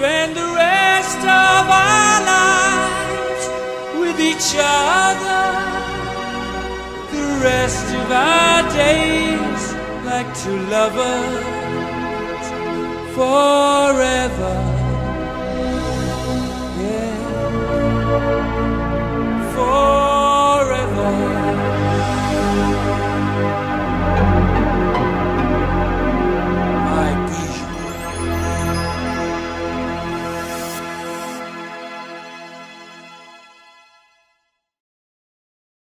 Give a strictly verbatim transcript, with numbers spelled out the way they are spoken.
spend the rest of our lives with each other, the rest of our days like two lovers forever.